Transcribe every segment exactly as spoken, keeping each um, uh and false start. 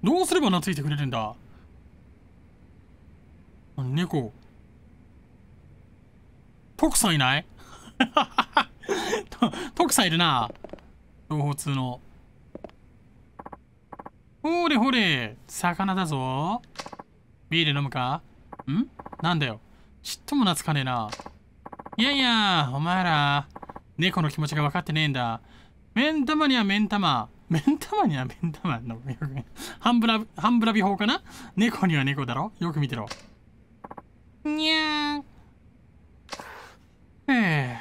どうすれば懐いてくれるんだ。猫。徳さんいない徳さんいるな。情報通の。ほれほれ、魚だぞ。ビール飲むか？んなんだよ。ちっとも懐かねえな。いやいや、お前ら、猫の気持ちが分かってねえんだ。目ん玉には目ん玉。目ん玉には目ん玉の。ハンブラ、ハンブラビ法かな？猫には猫だろ？よく見てろ。にゃーん。へえ。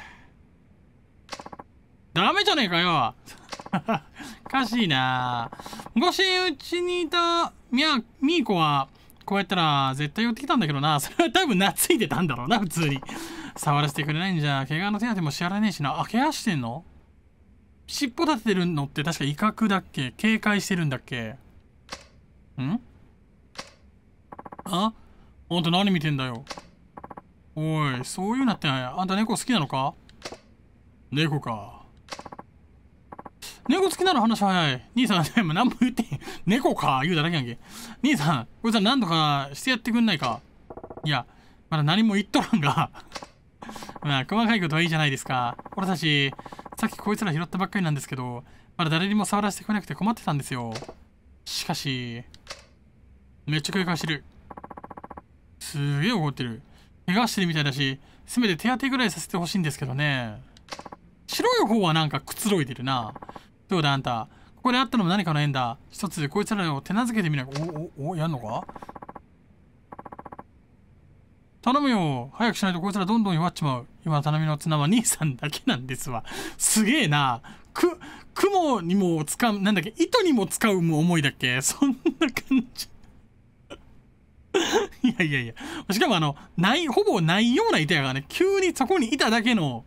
ダメじゃねえかよ。おかしいな。昔うちにいたみやみーこはこうやったら絶対寄ってきたんだけどな。それは多分懐いてたんだろうな、普通に。触らせてくれないんじゃ怪我の手当ても支払えねえしな。あ、怪我してんの？尻尾立ててるのって確か威嚇だっけ？警戒してるんだっけ？ん？あ？あんた何見てんだよ。おい、そういうなって、あんた猫好きなのか？猫か。猫好きなら話早い。兄さん、でも何も言ってへん。猫か言うただけやんけ。兄さん、こいつは何とかしてやってくんないか？いや、まだ何も言っとらんが。まあ、細かいことはいいじゃないですか。俺たち、さっきこいつら拾ったばっかりなんですけど、まだ誰にも触らせてくれなくて困ってたんですよ。しかし、めっちゃ警戒してる。すげえ怒ってる。怪我してるみたいだし、せめて手当てぐらいさせてほしいんですけどね。白い方はなんかくつろいでるな。どうだあんた。ここで会ったのも何かの縁だ。一つこいつらを手なずけてみな。お、お、お、やんのか？頼むよ。早くしないとこいつらどんどん弱っちまう。今頼みの綱は兄さんだけなんですわ。すげえな。く、雲にも使う、なんだっけ、糸にも使う思いだっけ？そんな感じ。いやいやいや。しかもあの、ない、ほぼないような板やからね、急にそこにいただけの、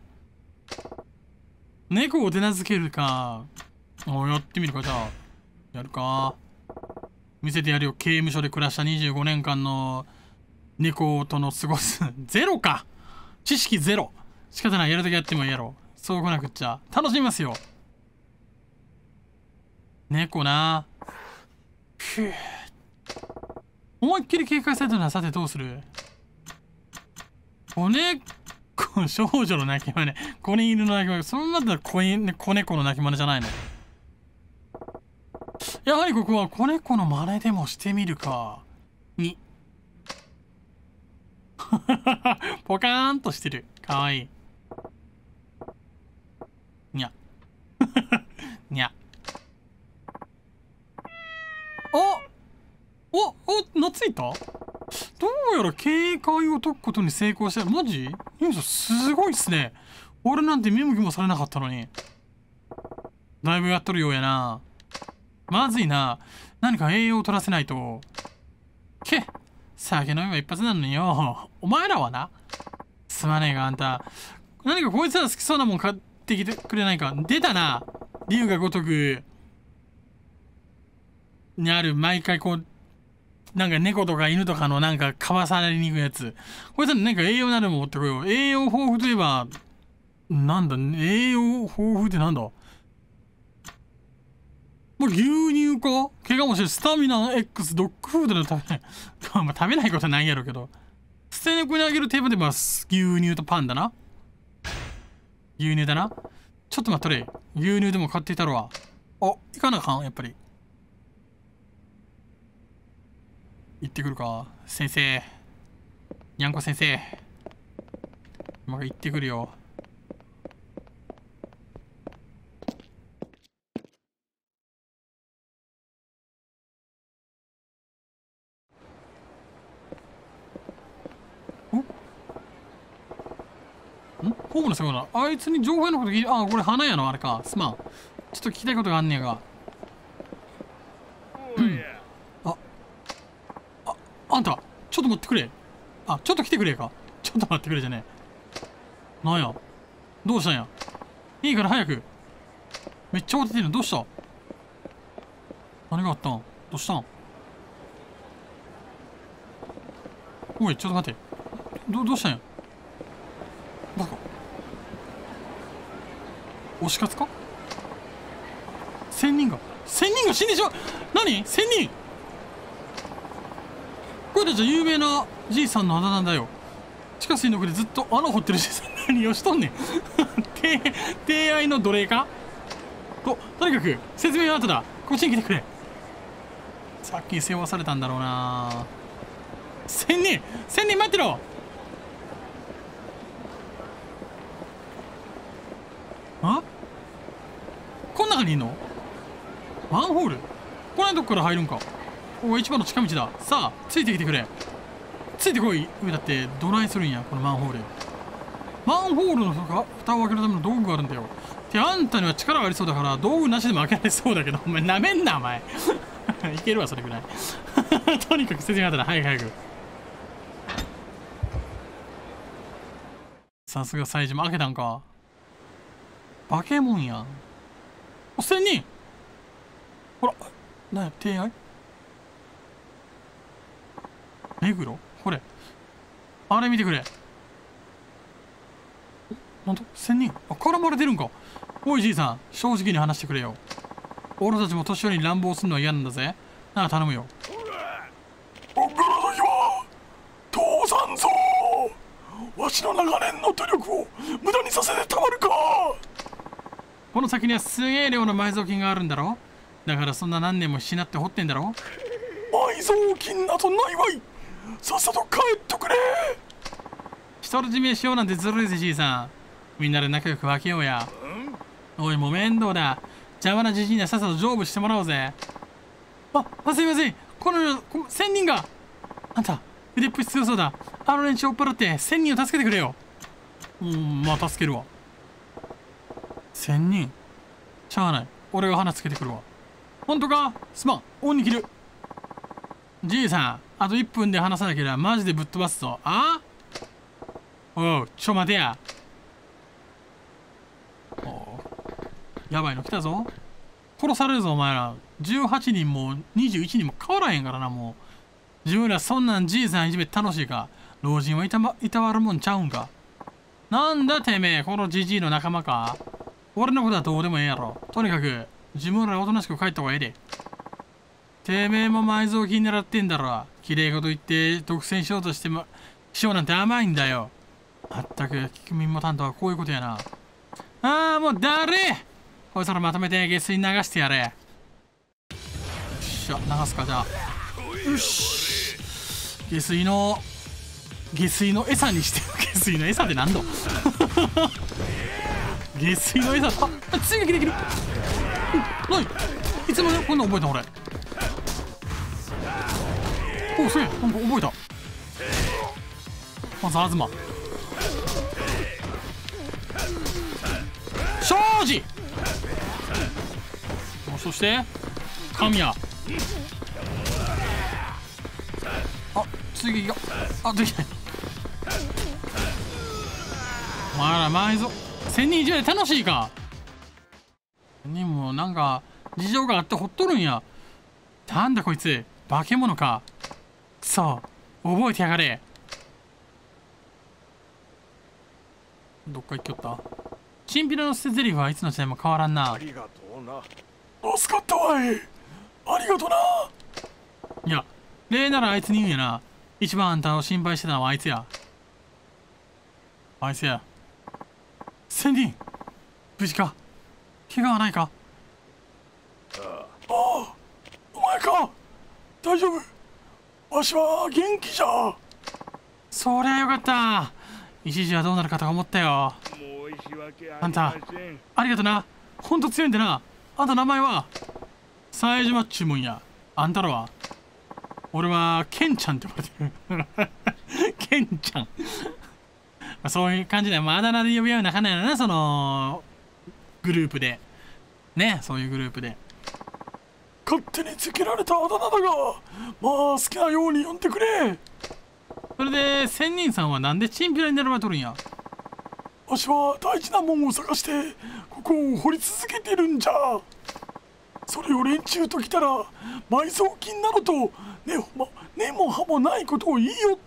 猫を手なずけるか。おやってみるか、じゃあ。やるか。見せてやるよ。刑務所で暮らしたにじゅうごねんかんの猫との過ごす。ゼロか。知識ゼロ。仕方ない。やるときやってもいいやろ。そうこなくっちゃ。楽しみますよ。猫な。ふぅ。思いっきり警戒されたのはさてどうする？子猫、少女の泣き真似。子犬の泣き真似。そんなだったら子犬、子猫の泣き真似じゃないの？やはりここは子猫の真似でもしてみるか。に。ポカーンとしてる。かわいい。にゃ。にゃ。おおお懐いた？どうやら警戒を解くことに成功して、マジ？兄さんすごいっすね。俺なんて見向きもされなかったのに。だいぶやっとるようやな。まずいな。何か栄養を取らせないと。けっ、酒飲めば一発なのによ。お前らはな。すまねえがあんた。何かこいつら好きそうなもん買ってきてくれないか。出たな。竜が如くにある毎回こう、なんか猫とか犬とかのなんかかわされに行くやつ。こいつらなんか栄養なるもん持ってこよう。栄養豊富といえば、なんだ、栄養豊富ってなんだ？もう牛乳か？怪我もしてる。スタミナ X ドッグフードで食べない。まあ食べないことはないやろうけど。捨て猫にあげる定番でます。牛乳とパンだな。牛乳だな。ちょっと待っとれ。牛乳でも買っていたろわ。あ、行かなあかんやっぱり。行ってくるか。先生。にゃんこ先生。今行ってくるよ。んホームのそうだ。あいつに情報のこと聞いて、あ、これ花屋のあれか。すまん。ちょっと聞きたいことがあんねやが。あ、あ、あんた、ちょっと待ってくれ。あ、ちょっと来てくれか。ちょっと待ってくれじゃねえ。なんや。どうしたんや。いいから早く。めっちゃ慌ててるの。どうした？何があったん？どうしたん？おい、ちょっと待って。ど、どうしたんや。バカ。推し活か？千人が千人が死んでしまう。何？千人これたちは有名なじいさんのあだ名だよ。地下水の奥でずっと穴掘ってるじいさん、何をしとんねん。提提愛の奴隷かと、とにかく説明は後だ。こっちに来てくれ。さっき世話されたんだろうな。仙人仙人待ってろ。あ、こん中にいんの？マンホール？こないとこから入るんか。ここが一番の近道だ。さあついてきてくれ。ついてこい。上だってどないするんやこのマンホール。マンホールの蓋を開けるための道具があるんだよ。てあんたには力がありそうだから道具なしでも開けられそうだけど、お前なめんなお前。いけるわそれぐらい。とにかく説明があったら早く早く。さすが催事も開けたんか。化け物やん。お仙人。ほらなんや提愛目黒、これあれ見てくれ。なんと仙人、あ、絡まれてるんか。おいじいさん、正直に話してくれよ。俺たちも年寄りに乱暴するのは嫌なんだぜ。なあ頼むよ。 僕らの時は倒産ぞ。わしの長年の努力を無駄にさせてたまるか。 この先にはすげえ量の埋蔵金があるんだろ。だからそんな何年もしなって掘ってんだろ。 埋蔵金などないわい。さっさと帰っとくれ。 独り占めしようなんてずるいぜじいさん。みんなで仲良く分けようや。おいもう面倒だ。邪魔なじじいにはさっさと成仏してもらおうぜ。あ、あすいません。この仙人が。あんた腕っぷし強そうだ。あの連中を追っ払って仙人を助けてくれよ。うん、まあ助けるわ。仙人しゃあない。俺が花つけてくるわ。ほんとか？すまん、恩に切る。じいさん、あといっぷんで話さなければマジでぶっ飛ばすぞ。あ？おう、ちょ待てや。おう、やばいの来たぞ。殺されるぞお前ら。じゅうはちにんもにじゅういちにんも変わらへんからな。もう自分らそんなんじいさんいじめ楽しいか。老人はいた、ま、いたわるもんちゃうんか。なんだてめえ、このじじいの仲間か。俺のことはどうでもええやろ。とにかく自分らおとなしく帰った方がええで。てめえも埋蔵金狙ってんだろ。きれいこと言って独占しようとしてもしようなんて甘いんだよ。まったくキクミンモタントはこういうことやな。ああもうだれ。こいつらまとめて下水流してやれ。よっしゃ流すか。じゃあよし。下水の下水の餌にして下水の餌って何度。下水の餌。あっ追撃できる。なにいつもこんなん覚えた俺。おおすげえなんか覚えた。まず東庄司。そして神谷。あ追撃があできない。お前ら埋蔵千人以上で楽しいか。にもなんか事情があってほっとるんや。なんだこいつ化け物か。くそ覚えてやがれ。どっか行きよった。チンピラの捨て台詞はいつの時代も変わらんな。 ありがとうな。助かったわい。ありがとな。 いや礼ならあいつに言うんやな。一番あんたを心配してたのはあいつや。あいつや。仙人無事か。怪我はないか。 ああお前か。大丈夫。わしは元気じゃ。 そりゃよかった。一時はどうなるかと思ったよ。あんたありがとな。ほんと強いんだな。あんた名前は冴島っちゅうもんや。あんたらは。俺はケンちゃんって呼ばれてる。ケンちゃん。そういう感じで、まあ、あだ名で呼び合う仲なんやな、そのグループでね。そういうグループで勝手につけられたあだ名だが、まあ好きなように呼んでくれ。 それで仙人さんはなんでチンピラに狙われとるんや。 わしは大事なもんを探してここを掘り続けてるんじゃ。それを連中ときたら埋蔵金などと根も、ま、根も葉もないことを言いよって。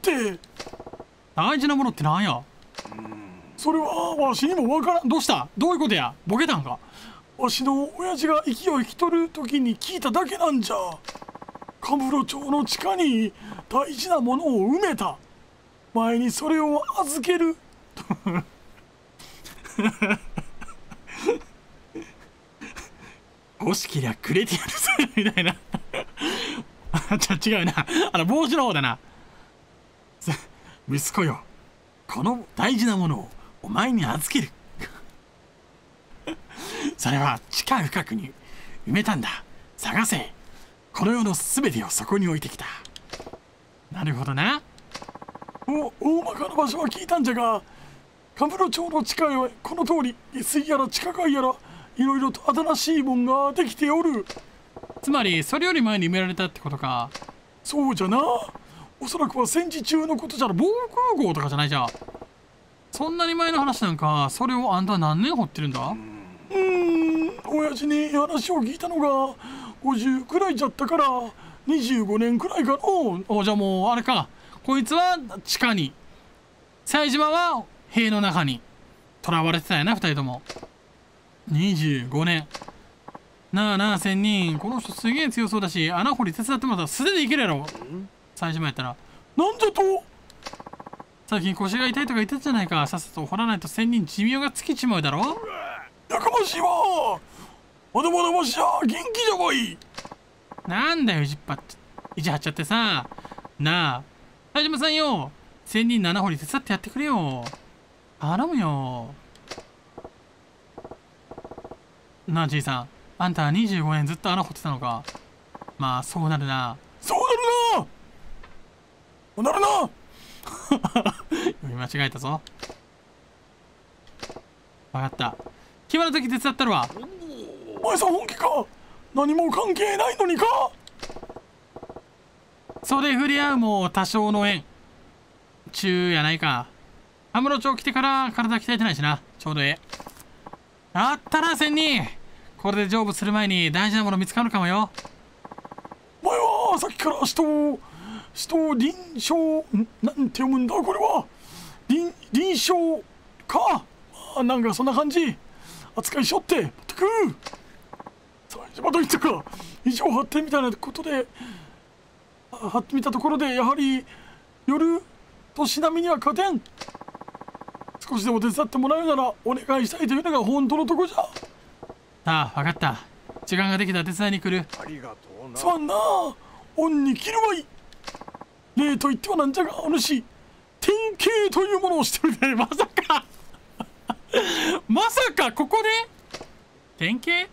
大事なものってなんや。 それはわしにもわからん。 どうした。どういうことや。ボケたんか。 わしの親父が息を引き取る時に聞いただけなんじゃ。 カムロ町の地下に大事なものを埋めた。前にそれを預ける。 欲しけりゃくれてやるぜみたいな。じゃ違うな、あの帽子の方だな。息子よ、この大事なものをお前に預ける。それは地下深くに埋めたんだ。探せ。この世のすべてをそこに置いてきた。なるほどな。 お大まかな場所は聞いたんじゃが、カムロ町の地下へこの通り下水やら地下街やらいろいろと新しいもんができておる。 つまりそれより前に埋められたってことか。 そうじゃな。おそらくは戦時中のことじゃろ。 防空壕とかじゃないじゃん。そんなに前の話なんか。それをあんたは何年掘ってるんだ。 うーん親父に話を聞いたのがごじゅうくらいじゃったからにじゅうごねんくらいかの。 おじゃあもうあれか。こいつは地下に、冴島は塀の中に囚われてたんやな、二人とも。にじゅうごねん。なあなあ仙人、この人すげえ強そうだし、穴掘り手伝ってもらったら素手でいけるやろ。冴島やったら。 なんじゃと。 最近腰が痛いとか言ってたじゃないか。さっさと掘らないと仙人寿命が尽きちまうだろ。 やかましいわ。まだまだましや元気じゃわい。 なんだよ、意地っぱっち意地張っちゃってさ。なあ冴島さんよ、仙人の穴掘り手伝ってやってくれよ。頼むよ。なあじいさん、あんたはにじゅうごねんずっと穴掘ってたのか。まあそうなるな。 そうなるな。そうなるな。 読み間違えたぞ。分かった。暇な時手伝ったるわ。 お前さん本気か。何も関係ないのにか。 袖振り合うも多少の縁中やないか。アムロ町来てから体鍛えてないしな。ちょうどええ。あったな仙人。これで成仏する前に大事なもの見つかるかもよ。 お前はさっきから人を人を臨床なんて読むんだこれは。臨臨床か。まあなんかそんな感じ扱いしよってまったく。冴島といったか異常発展みたいなことで張ってみたところでやはり夜年並みには勝てん。少しでも手伝ってもらうならお願いしたいというのが本当のとこじゃ。 ああ分かった。時間ができたら手伝いに来る。 ありがとうな。 すまんな。恩に着るわい。例と言ってはなんじゃがお主典型というものをしてるね。 まさかまさかここで典型。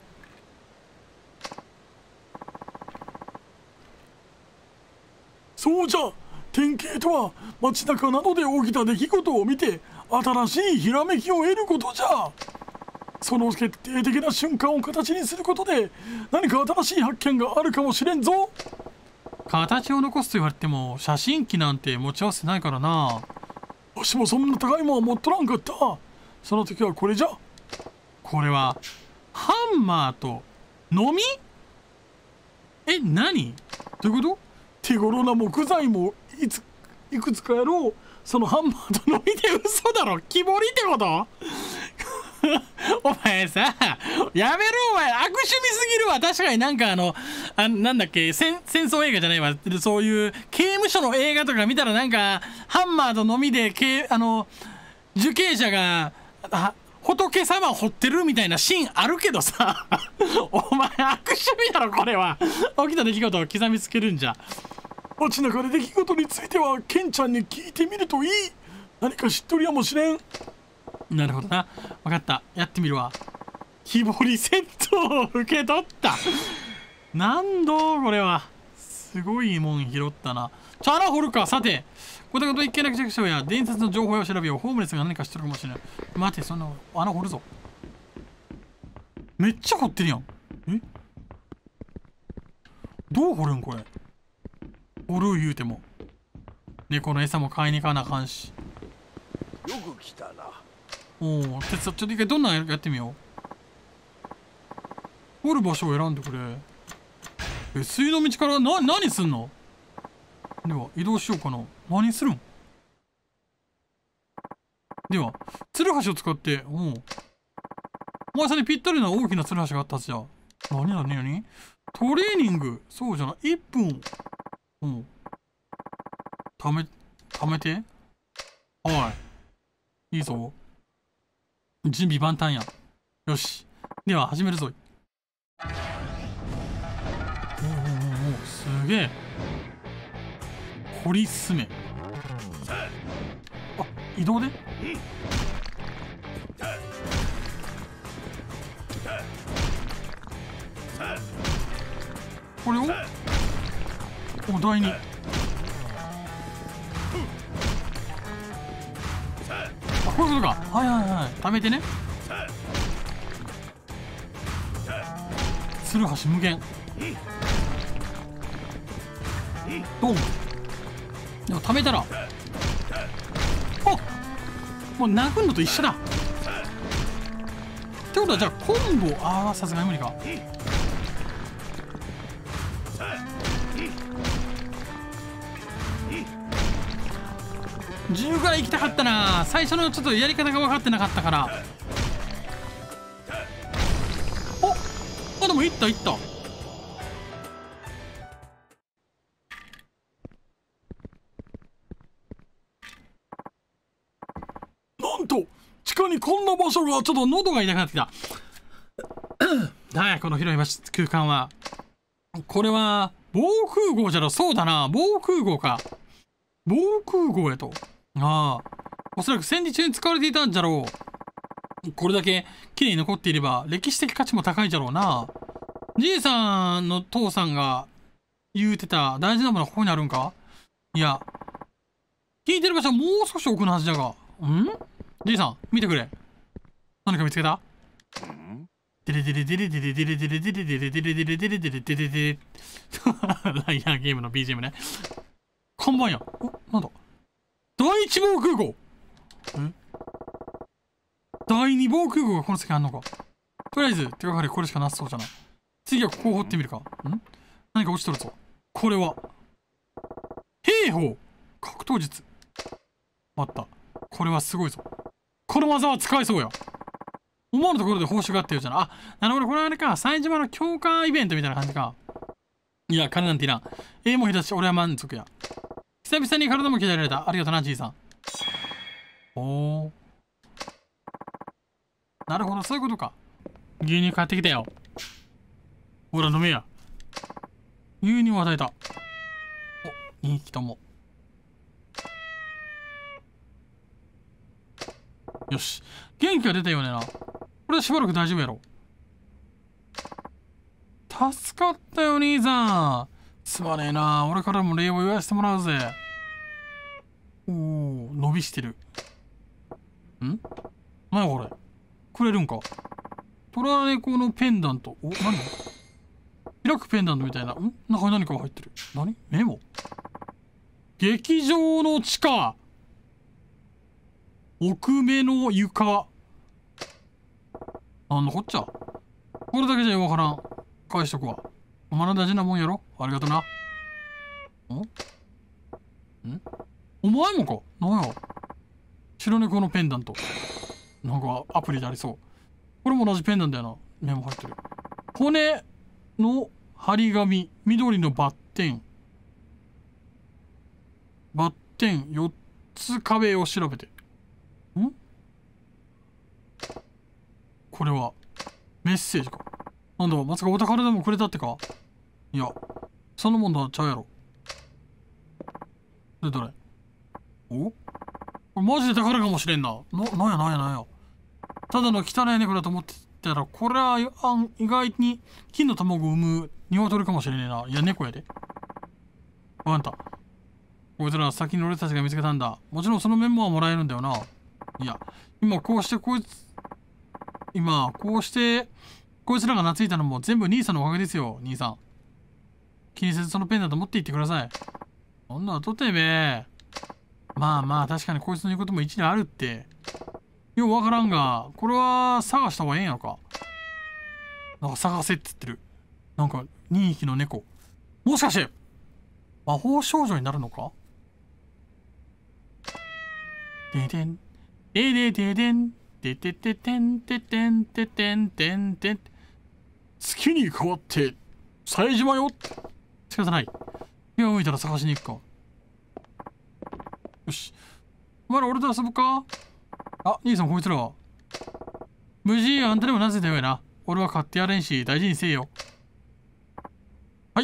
そうじゃ。典型とは街中などで起きた出来事を見て新しいひらめきを得ることじゃ。その決定的な瞬間を形にすることで何か新しい発見があるかもしれんぞ。 形を残すと言われても写真機なんて持ち合わせないからな。 わしもそんな高いもんは持っとらんかった。その時はこれじゃ。 これはハンマーとのみ。え、何どういうこと。 手頃な木材もいついくつかやろう。そのハンマーとのみで。 嘘だろ、木彫りってことお前さ、やめろお前、悪趣味すぎるわ。確かになんかあの、あなんだっけ、戦戦争映画じゃないわ。そういう刑務所の映画とか見たらなんか、ハンマーとのみで、あの、受刑者が、あ仏様を掘ってるみたいなシーンあるけどさお前悪趣味だろこれは。起きた出来事を刻みつけるんじゃ。 街中で出来事についてはケンちゃんに聞いてみるといい。何か知っとるやもしれん。 なるほどな。分かった。やってみるわ。木彫りセットを受け取った。なんだこれは。すごいもん拾ったな。ちょ、穴掘るか。さて。こたこと一見だけ着想や伝説の情報を調べよう。ホームレスが何か知ってるかもしれない。待て、そんな穴掘るぞ。めっちゃ掘ってるやん。えどう掘るんこれ。掘る言うても。猫の餌も買いに行かなあかんし。 よく来たな。 おお、手伝っちょっと一回どんなんやってみよう。掘る場所を選んでくれ。え、水の道からな何すんの。では移動しようかな。何するん。ではツルハシを使って、おおお前さんにぴったりな大きなツルハシがあったはずじゃ。何何何トレーニング。そうじゃない。いっぷんうん。ため、ためて。おい。いいぞ。準備万端や。よし。では、始めるぞい。おおおお、すげえ。掘り進め。あ、移動で、これをお題に。あ、こういうことか。はいはいはい。貯めてね。鶴橋無限。ドン。でも貯めたら、あ、もう殴るのと一緒だ。ってことはじゃあコンボ、ああさすがに無理か。じゅうぐらい行きたかったな。最初のちょっとやり方が分かってなかったから。おあ、でもいったいった。 なんと地下にこんな場所が。 ちょっと喉が痛くなってきた。はい、この広い場所空間は。これは防空壕じゃろ。そうだな、防空壕か。防空壕やと。ああ、おそらく戦時中に使われていたんじゃろう。これだけ綺麗に残っていれば歴史的価値も高いじゃろうな。じいさんの父さんが言うてた大事なものはここにあるんか。いや、聞いてる場所はもう少し奥のはずじゃが。ん、じいさん見てくれ。何か見つけた？デレデレデレデレデレデレデレデレデレデレデレデレデレデレデレ。ライアーゲームの ビージーエム ね。看板や。お、なんだ。第一防空壕。え、第二防空壕がこの先あんのか。とりあえず手がかりこれしかなさそうじゃない。次はここを掘ってみるか。ん、何か落ちとるぞ。これは兵法格闘術。待った、これはすごいぞ。この技は使えそうや。思わぬところで報酬があってるじゃん。あ、なるほど、これはあれか、冴島の強化イベントみたいな感じか。いや、金なんていらん。ええもんひだし、俺は満足や。久々に体も鍛えられた。ありがとな、じいさん。おー。なるほど、そういうことか。牛乳買ってきたよ。ほら、飲めや。牛乳を与えた。お、にひきとも。よし。元気が出たようねな。これはしばらく大丈夫やろ。助かったよ、兄さん。すまねえな。俺からも礼を言わせてもらうぜ。おお、伸びしてる。ん？何これ。くれるんか。トラネコのペンダント。お、何？開くペンダントみたいな。ん？中に何かが入ってる。何？メモ？劇場の地下。奥目の床。なんのこっちゃ。これだけじゃわからん。返しとくわ。お前の大事なもんやろ。ありがとな。ん？ん？お前もか。なんや。白猫のペンダント。なんかアプリでありそう。これも同じペンダントだよな。メモ入ってる。骨の張り紙。緑のバッテン。バッテンよっつ壁を調べて。ん？これはメッセージか。なんだ、まさかお宝でもくれたってか。いや、そのもんだちゃうやろ。で、どれ？お？これマジで宝かもしれんな。な、なんやなんやなんや。ただの汚い猫だと思ってたら、これはあ意外に金の卵を産む鶏かもしれねえな。いや、猫やで。わかった。こいつらは先に俺たちが見つけたんだ。もちろんそのメモはもらえるんだよな。いや、今こうしてこいつ、今こうしてこいつらが懐いたのも全部兄さんのおかげですよ、兄さん。気にせずそのペンダント持って行ってください。そんなのとてめえ。まあまあ確かにこいつの言うことも一理あるって。ようわからんが、これは探した方がええんやろか。なんか探せって言ってる。なんかにひきの猫。もしかして魔法少女になるのか。ででんででででんででででんででんででんでんでん。月に変わって冴島よ。仕方ない。 気が向いたら探しに行くか。よし。お前ら俺と遊ぶか？あ、兄さんこいつらは。無事、あんたでもなぜだよな。俺は買ってやれんし、大事にせえよ。はい。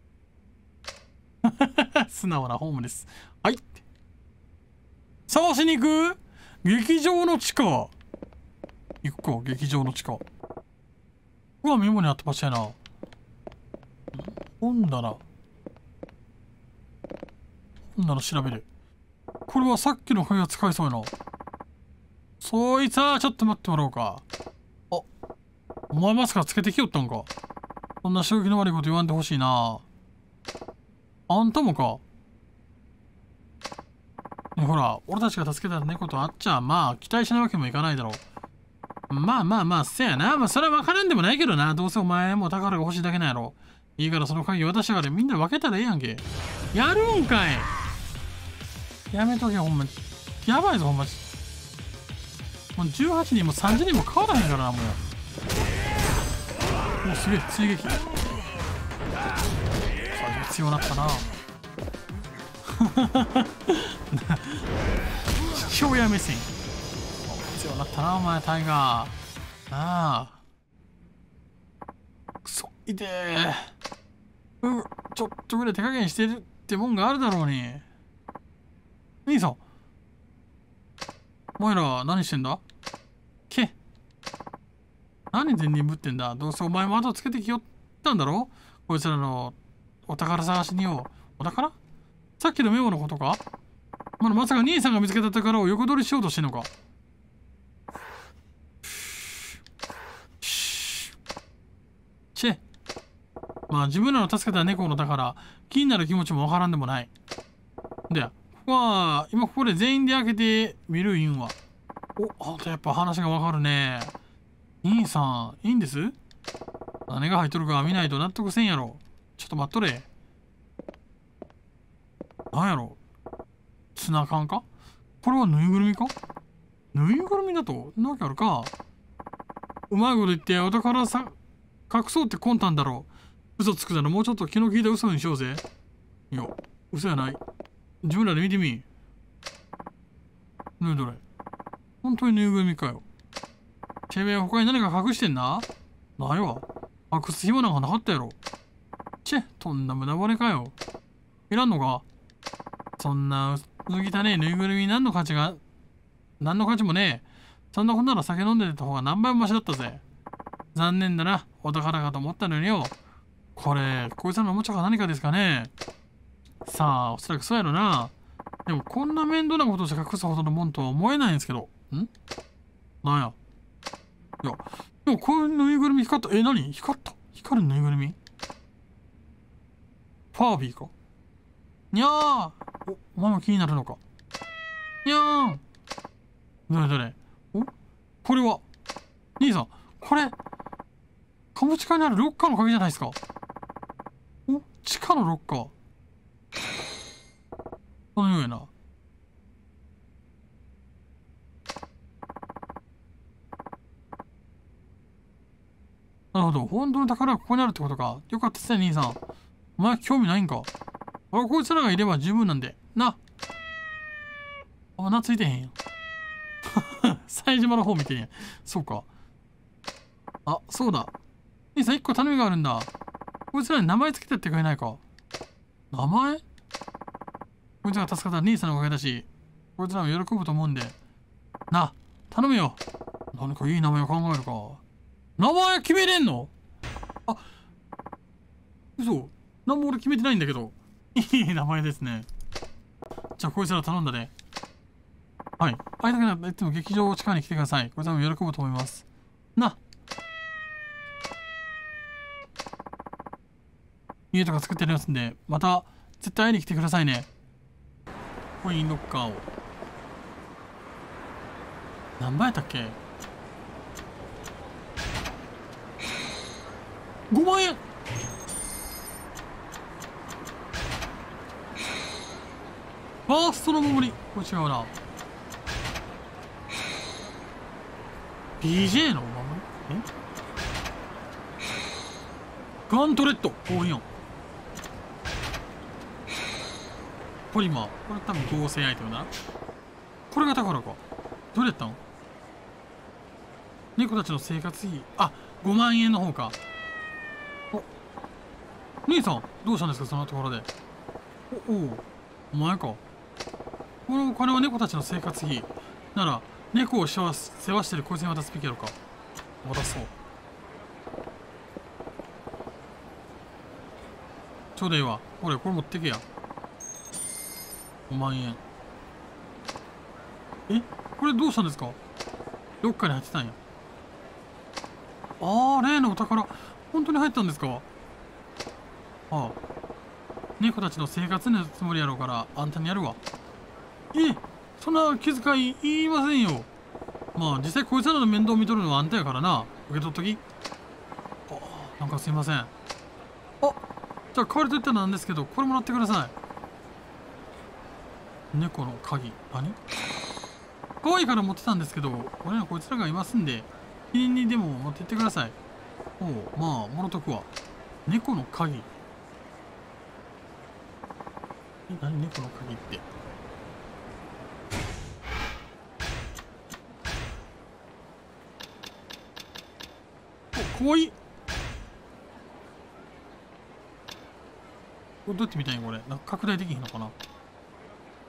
素直なホームです。はい。探しに行く？劇場の地下。行くか、劇場の地下。うわ、メモにあった場所やな。本棚。本棚調べる。これはさっきの鍵が使えそうやな。そいつはちょっと待ってもらおうか。あ、お前マスカーつけてきよったんか。そんな衝撃の悪いこと言わんでほしいな。あんたもか。ね、ほら、俺たちが助けた猫とあっちゃ、まあ、期待しないわけにもいかないだろう。まあまあまあ、せやな。まあ、それは分からんでもないけどな。どうせお前も宝が欲しいだけなんやろ。いいからその鍵渡したからみんな分けたらええやんけ。やるんかい。やめとけ、ほんまに。やばいぞ、ほんまに。もうじゅうはちにんもさんじゅうにんも変わらへんからな、もう。もうすげえ、追撃。さあ、必要なったな。父親目線。必要なったな、お前、タイガー。なあ。くそ、いてー。うん、ちょっとぐらい手加減してるってもんがあるだろうに。兄さん。お前ら何してんだ？け。何で眠ってんだ？どうせお前も後つけてきよったんだろ？こいつらのお宝探しによ。お宝？さっきのメモのことか？まだまさか兄さんが見つけた宝を横取りしようとしてんのか？チェ。まあ自分らの助けた猫の宝、気になる気持ちもわからんでもない。で、ここは、今ここで全員で開けてみるいんわ。お、あんたやっぱ話がわかるね。兄さん、いいんです？何が入っとるか見ないと納得せんやろ。ちょっと待っとれ。なんやろ。ツナ缶か？これはぬいぐるみか？ぬいぐるみだとなわけあるか。うまいこと言ってお宝さ隠そうって魂胆だろう。嘘つくならもうちょっと気の利いた嘘にしようぜ。いや、嘘やない。自分らで見てみ。ねえどれ。本当にぬいぐるみかよ。てめえ他に何か隠してんな？ないわ。隠す暇なんかなかったやろ。チェ、とんだ無駄骨かよ。いらんのか？そんなうぎたねえぬいぐるみ何の価値が、何の価値もねえ。そんなことなら酒飲んでた方が何倍もマシだったぜ。残念だな。お宝かと思ったのによ。これ、こいつらのおもちゃか何かですかね。さあ、おそらくそうやろな。でも、こんな面倒なことをして隠すほどのもんとは思えないんですけど。ん？なんや。いや、でもこういうぬいぐるみ光った。え、何？光った。光るぬいぐるみ？ファービーか。にゃー。お、お前も気になるのか。にゃーん。どれどれ。お、これは。兄さん、これ、カム地下にあるロッカーの鍵じゃないですか。お、地下のロッカー。このようやな。なるほど。本当の宝がここにあるってことか。よかったっすね、兄さん。お前興味ないんか。あ、こいつらがいれば十分なんで。な。あ、懐いてへんやん。冴島の方見てんやん。そうか。あ、そうだ。兄さん、一個頼みがあるんだ。こいつらに名前つけてってくれないか。名前？こいつが助かったら兄さんのおかげだし、こいつらも喜ぶと思うんで。な、頼むよ。何かいい名前を考えるか。名前決めれんの？あ、嘘。何も俺決めてないんだけど。いい名前ですね。じゃあこいつら頼んだね。はい。会いたくなったらいつも劇場地下に来てください。こいつらも喜ぶと思います。な。家とか作ってありますんで、また絶対会いに来てくださいね。コインロッカーを。何倍やったっけ？ ご 万円。ファーストの守り。これ違うな。ビージェー のお守り？え？ガントレット。お、いいやん。 ポリマー。これ多分合成アイテムだな。これが宝か。どれやったの？猫たちの生活費。あ、ごまんえんの方か。お、兄さん、どうしたんですか、そのところで。お、おう、お前か。このお金は猫たちの生活費。なら、猫を世話世話してるこいつに渡すべきやろか。渡そう。ちょうどいいわ。俺、これ持ってけや。ごまんえん。え、これどうしたんですか？どっかに入ってたんや。ああ、例のお宝、本当に入ったんですか？ああ。猫たちの生活のつもりやろうから、あんたにやるわ。え、そんな気遣い言いませんよ。まあ、実際こいつらの面倒見とるのはあんたやからな。受け取っとき。ああ、なんかすいません。あ、じゃあ代わりといったらなんですけど、これもらってください。猫の鍵。何？可愛いから持ってたんですけど、俺らこいつらがいますんで、記念にでも持ってってください。おう、まあ、もろとくわ。猫の鍵。え、何猫の鍵って。お、かわいい。これどうやって見たいんこれ。なんか拡大できひんのかな。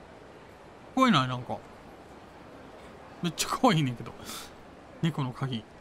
かわいいな、なんか。めっちゃかわいいねんけど。猫の鍵。